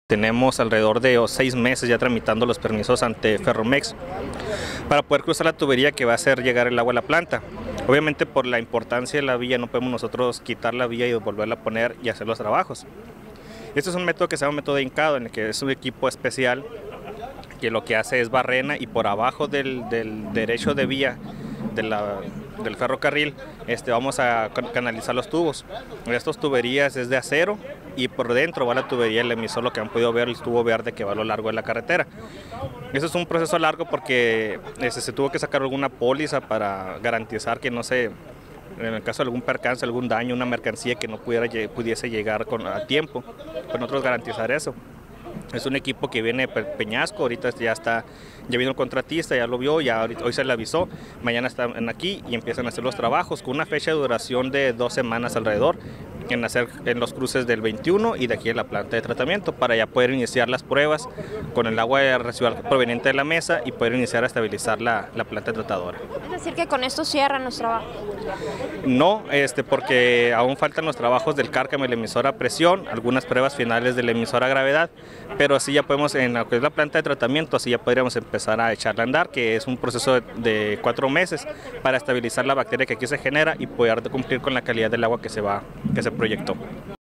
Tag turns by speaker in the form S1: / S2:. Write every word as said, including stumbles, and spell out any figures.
S1: Tenemos alrededor de seis meses ya tramitando los permisos ante Ferromex para poder cruzar la tubería que va a hacer llegar el agua a la planta. Obviamente por la importancia de la vía no podemos nosotros quitar la vía y volverla a poner y hacer los trabajos. Este es un método que se llama método de hincado, en el que es un equipo especial que lo que hace es barrena y por abajo del, del derecho de vía de la, del ferrocarril este, vamos a canalizar los tubos. Estas tuberías es de acero y por dentro va la tubería, el emisor, lo que han podido ver, el tubo verde que va a lo largo de la carretera. Eso es un proceso largo porque este, se tuvo que sacar alguna póliza para garantizar que no se, en el caso de algún percance, algún daño, una mercancía que no pudiera, pudiese llegar con, a tiempo, pues nosotros garantizar eso. Es un equipo que viene de Peñasco, ahorita ya está, ya vino el contratista, ya lo vio, ya hoy se le avisó, mañana están aquí y empiezan a hacer los trabajos con una fecha de duración de dos semanas alrededor, en hacer en los cruces del veintiuno y de aquí en la planta de tratamiento para ya poder iniciar las pruebas con el agua residual proveniente de la mesa y poder iniciar a estabilizar la, la planta tratadora.
S2: Es decir, que con esto cierran los trabajos.
S1: No, este, porque aún faltan los trabajos del cárcamo y la emisora a presión, algunas pruebas finales de la emisora a gravedad, pero así ya podemos, en lo que es la planta de tratamiento, así ya podríamos empezar a echarla a andar, que es un proceso de, de cuatro meses para estabilizar la bacteria que aquí se genera y poder cumplir con la calidad del agua que se va, que se proyectó.